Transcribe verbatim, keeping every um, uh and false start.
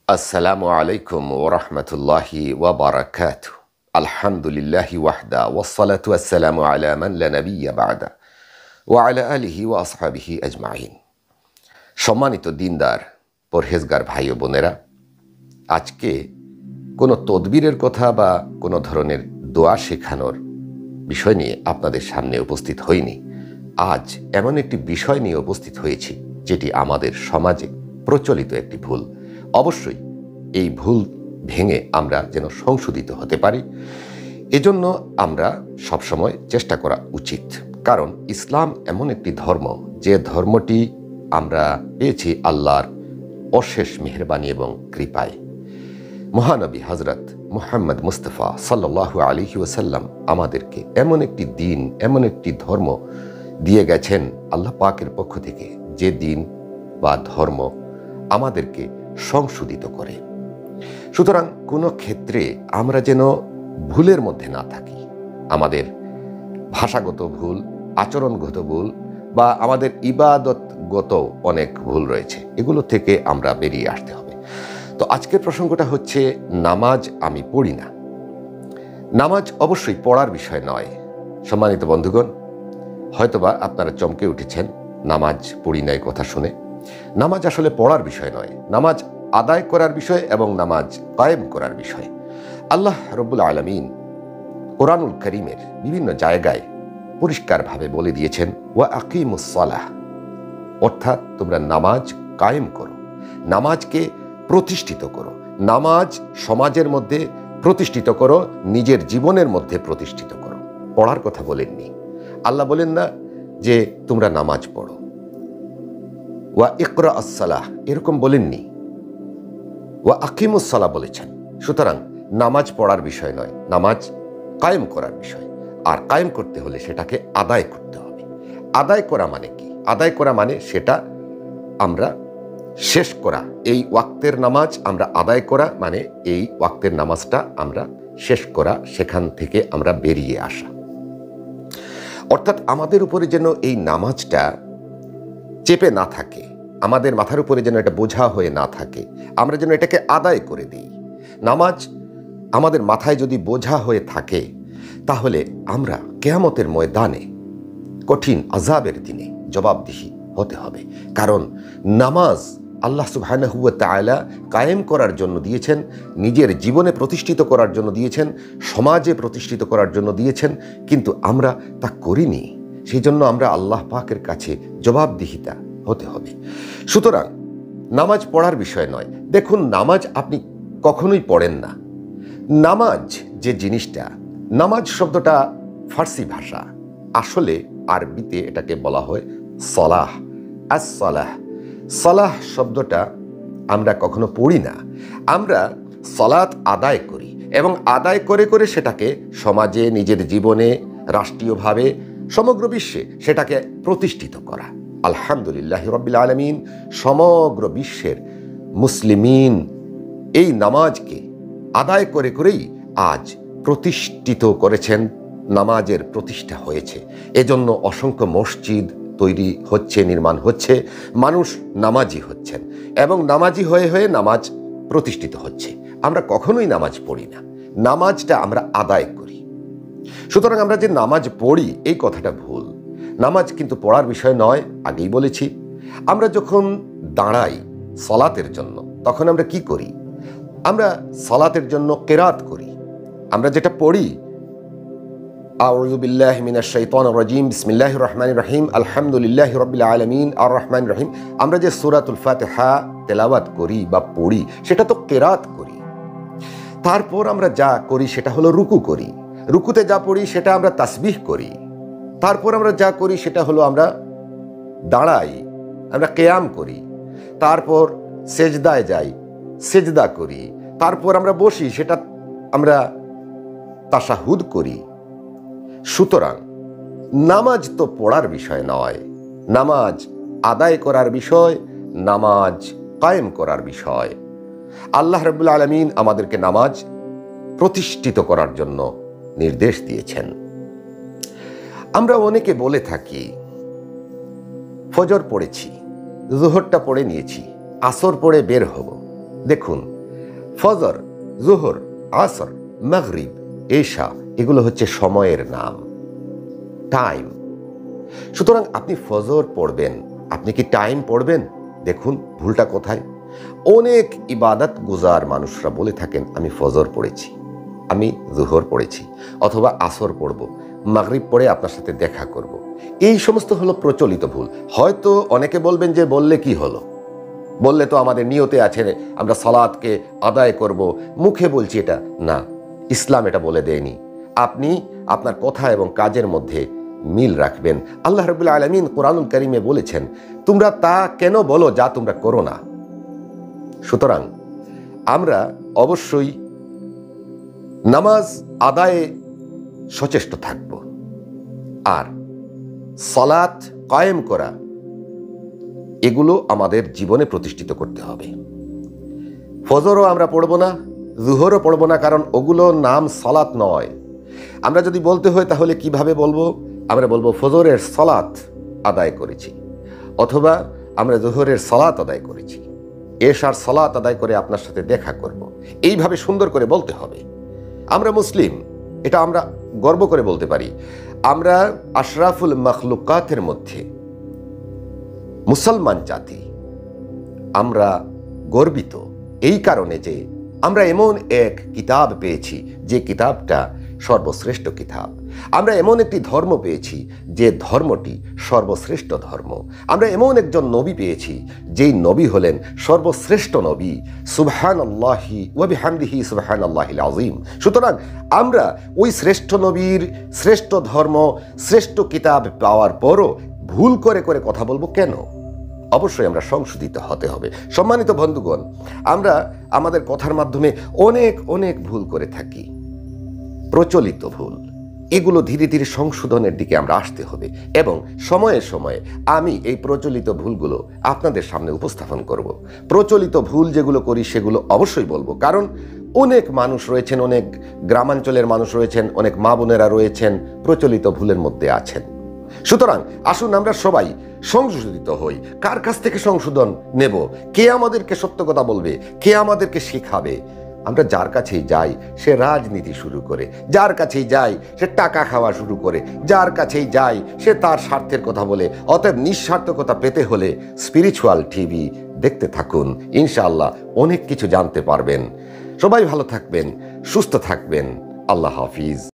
আসসালামু আলাইকুম ওরহমতুল্লাহি ওয়াবারাকাতুহু। আলহামদুলিল্লাহি ওয়াহদা ওয়াসসালাতু ওয়াসসালামু আলা মান লা নাবিয়্যা বা'দা ওয়া আলা আলিহি ওয়া আসহাবিহি আজমাইন। সম্মানিত দিনদার পরহেজগার ভাই ও বোনেরা, আজকে কোনো তদবিরের কথা বা কোনো ধরনের দোয়া শেখানোর বিষয় নিয়ে আপনাদের সামনে উপস্থিত হইনি। আজ এমন একটি বিষয় নিয়ে উপস্থিত হয়েছি যেটি আমাদের সমাজে প্রচলিত একটি ভুল। অবশ্যই এই ভুল ভেঙে আমরা যেন সংশোধিত হতে পারি, এজন্য আমরা সবসময় চেষ্টা করা উচিত। কারণ ইসলাম এমন একটি ধর্ম, যে ধর্মটি আমরা পেয়েছি আল্লাহর অশেষ মেহেরবানি এবং কৃপায়। মহানবী হজরত মুহাম্মদ মুস্তাফা সাল্লাল্লাহু আলাইহি ওয়াসাল্লাম আমাদেরকে এমন একটি দিন, এমন একটি ধর্ম দিয়ে গেছেন আল্লাহ পাকের পক্ষ থেকে, যে দিন বা ধর্ম আমাদেরকে সংশোধিত করে। সুতরাং কোনো ক্ষেত্রে আমরা যেন ভুলের মধ্যে না থাকি। আমাদের ভাষাগত ভুল, আচরণগত ভুল বা আমাদের ইবাদতগত অনেক ভুল রয়েছে, এগুলো থেকে আমরা বেরিয়ে আসতে হবে। তো আজকের প্রসঙ্গটা হচ্ছে নামাজ আমি পড়ি না। নামাজ অবশ্যই পড়ার বিষয় নয়। সম্মানিত বন্ধুগণ, হয়তোবা আপনারা চমকে উঠেছেন নামাজ পড়ি না এই কথা শুনে। নামাজ আসলে পড়ার বিষয় নয়, নামাজ আদায় করার বিষয় এবং নামাজ কায়েম করার বিষয়। আল্লাহ রব্বুল আলামিন কোরআনুল কারীমের বিভিন্ন জায়গায় পরিষ্কারভাবে বলে দিয়েছেন, ওয়া আকিমুস সালাহ, অর্থাৎ তোমরা নামাজ কায়েম করো, নামাজকে প্রতিষ্ঠিত করো, নামাজ সমাজের মধ্যে প্রতিষ্ঠিত করো, নিজের জীবনের মধ্যে প্রতিষ্ঠিত করো। পড়ার কথা বলেননি। আল্লাহ বলেন না যে তোমরা নামাজ পড়ো, ওয়া ইকরা আস-সালাহ এরকম বলেননি, ওয়া আকিমুস সালাহ বলেছেন। সুতরাং নামাজ পড়ার বিষয় নয়, নামাজ কায়েম করার বিষয়। আর কায়েম করতে হলে সেটাকে আদায় করতে হবে। আদায় করা মানে কি? আদায় করা মানে সেটা আমরা শেষ করা। এই ওয়াক্তের নামাজ আমরা আদায় করা মানে এই ওয়াক্তের নামাজটা আমরা শেষ করা, সেখান থেকে আমরা বেরিয়ে আসা। অর্থাৎ আমাদের উপরে যেন এই নামাজটা চেপে না থাকে, আমাদের মাথার উপরে যেন এটা বোঝা হয়ে না থাকে, আমরা যেন এটাকে আদায় করে দিই। নামাজ আমাদের মাথায় যদি বোঝা হয়ে থাকে, তাহলে আমরা কিয়ামতের ময়দানে কঠিন আযাবের দিনে জবাবদিহি হতে হবে। কারণ নামাজ আল্লাহ সুবহানাহু ওয়া তাআলা কায়েম করার জন্য দিয়েছেন, নিজের জীবনে প্রতিষ্ঠিত করার জন্য দিয়েছেন, সমাজে প্রতিষ্ঠিত করার জন্য দিয়েছেন, কিন্তু আমরা তা করিনি। সেই জন্য আমরা আল্লাহ পাকের কাছে জবাবদিহিতা হতে হবে। সুতরাং নামাজ পড়ার বিষয় নয়। দেখুন, নামাজ আপনি কখনোই পড়েন না। নামাজ যে জিনিসটা, নামাজ শব্দটা ফার্সি ভাষা, আসলে আরবিতে এটাকে বলা হয় সলাহ। আস-সালাহ, সালাহ শব্দটা আমরা কখনো পড়ি না। আমরা সালাত আদায় করি এবং আদায় করে করে সেটাকে সমাজে, নিজের জীবনে, রাষ্ট্রীয়ভাবে, সমগ্র বিশ্বে সেটাকে প্রতিষ্ঠিত করা। আলহামদুলিল্লাহ রাব্বিল আলামিন, সমগ্র বিশ্বের মুসলিমিন এই নামাজকে আদায় করে করেই আজ প্রতিষ্ঠিত করেছেন, নামাজের প্রতিষ্ঠা হয়েছে। এজন্য অসংখ্য মসজিদ তৈরি হচ্ছে, নির্মাণ হচ্ছে, মানুষ নামাজি হচ্ছেন এবং নামাজি হয়ে হয়ে নামাজ প্রতিষ্ঠিত হচ্ছে। আমরা কখনোই নামাজ পড়ি না, নামাজটা আমরা আদায় করি। সুতরাং আমরা যে নামাজ পড়ি এই কথাটা ভুল। নামাজ কিন্তু পড়ার বিষয় নয়, আগেই বলেছি। আমরা যখন দাঁড়াই সালাতের জন্য, তখন আমরা কি করি? আমরা সালাতের জন্য কিরাত করি। আমরা যেটা পড়ি, আউযু বিল্লাহি মিনাশ শাইতানির রাজিম, বিসমিল্লাহির রহমানির রহিম, আলহামদুলিল্লাহি রাব্বিল আলামিন, আর রহমানির রহিম, আমরা যে সূরাতুল ফাতিহা তেলাওয়াত করি বা পড়ি, সেটা তো কিরাত করি। তারপর আমরা যা করি সেটা হলো রুকু করি। রুকুতে যা পড়ি সেটা আমরা তাসবিহ করি। তারপর আমরা যা করি সেটা হলো আমরা দাঁড়াই, আমরা কিয়াম করি। তারপর সেজদায় যাই, সেজদা করি। তারপর আমরা বসি, সেটা আমরা তাশাহুদ করি। সুতরাং নামাজ তো পড়ার বিষয় নয়, নামাজ আদায় করার বিষয়, নামাজ কায়েম করার বিষয়। আল্লাহ রাব্বুল আলামিন আমাদেরকে নামাজ প্রতিষ্ঠিত করার জন্য নির্দেশ দিয়েছেন। আমরা অনেকে বলে থাকি, ফজর পড়েছি, জোহরটা পড়ে নিয়েছি, আসর পড়ে বের হব। দেখুন, ফজর, জোহর, আসর, মাগরিব, এশা এগুলো হচ্ছে সময়ের নাম, টাইম। সুতরাং আপনি ফজর পড়বেন, আপনি কি টাইম পড়বেন? দেখুন ভুলটা কোথায়। অনেক ইবাদত গুজার মানুষরা বলে থাকেন আমি ফজর পড়েছি, আমি জোহর পড়েছি, অথবা আসর পড়ব, মাগরিব পড়ে আপনার সাথে দেখা করব। এই সমস্ত হলো প্রচলিত ভুল। হয়তো অনেকে বলবেন যে বললে কি হলো, বললে তো আমাদের নিয়তে আছে আমরা সালাতকে আদায় করব, মুখে বলছি এটা না, ইসলাম এটা বলে দেয়নি। আপনি আপনার কথা এবং কাজের মধ্যে মিল রাখবেন। আল্লাহ রাব্বুল আলামিন কোরআনুল কারীমে বলেছেন তোমরা তা কেন বলো যা তোমরা করো না। সুতরাং আমরা অবশ্যই নামাজ আদায়ে সচেষ্ট থাকব, আর সালাত কায়েম করা এগুলো আমাদের জীবনে প্রতিষ্ঠিত করতে হবে। ফজরও আমরা পড়ব না, জুহরও পড়ব না, কারণ ওগুলো নাম সালাত নয়। আমরা যদি বলতে হয় তাহলে কিভাবে বলবো? আমরা বলবো ফজরের সালাত আদায় করেছি, অথবা আমরা জোহরের সালাত আদায় করেছি, এশার সালাত আদায় করে আপনার সাথে দেখা করব। এইভাবে সুন্দর করে বলতে হবে। আমরা মুসলিম, এটা আমরা গর্ব করে বলতে পারি। আমরা আশরাফুল মখলুকাতের মধ্যে মুসলমান জাতি, আমরা গর্বিত এই কারণে যে আমরা এমন এক কিতাব পেয়েছি যে কিতাবটা সর্বশ্রেষ্ঠ কিতাব। আমরা এমন একটি ধর্ম পেয়েছি যে ধর্মটি সর্বশ্রেষ্ঠ ধর্ম। আমরা এমন একজন নবী পেয়েছি যেই নবী হলেন সর্বশ্রেষ্ঠ নবী। সুবহানাল্লাহি ওয়া বিহামদিহি সুবহানাল্লাহিল আযীম। সুতরাং আমরা ওই শ্রেষ্ঠ নবীর শ্রেষ্ঠ ধর্ম শ্রেষ্ঠ কিতাব পাওয়ার পরও ভুল করে করে কথা বলবো কেন? অবশ্যই আমরা সংশোধিত হতে হবে। সম্মানিত বন্ধুগণ, আমরা আমাদের কথার মাধ্যমে অনেক অনেক ভুল করে থাকি, প্রচলিত ভুল। এগুলো ধীরে ধীরে সংশোধনের দিকে আমরা আসতে হবে, এবং সময়ে সময়ে আমি এই প্রচলিত ভুলগুলো আপনাদের সামনে উপস্থাপন করব। প্রচলিত ভুল যেগুলো করি সেগুলো অবশ্যই বলবো, কারণ অনেক মানুষ রয়েছেন, অনেক গ্রামাঞ্চলের মানুষ রয়েছেন, অনেক মা বোনেরা রয়েছেন প্রচলিত ভুলের মধ্যে আছেন। সুতরাং আসুন আমরা সবাই সংশোধিত হই। কার কাছ থেকে সংশোধন নেব? কে আমাদেরকে সত্য কথা বলবে? কে আমাদেরকে শেখাবে? আমরা যার কাছেই যাই সে রাজনীতি শুরু করে, যার কাছেই যাই সে টাকা খাওয়া শুরু করে, যার কাছেই যাই সে তার স্বার্থের কথা বলে। অতএব নিঃস্বার্থকতা পেতে হলে স্পিরিচুয়াল টিভি দেখতে থাকুন, ইনশাআল্লাহ অনেক কিছু জানতে পারবেন। সবাই ভালো থাকবেন, সুস্থ থাকবেন। আল্লাহ হাফিজ।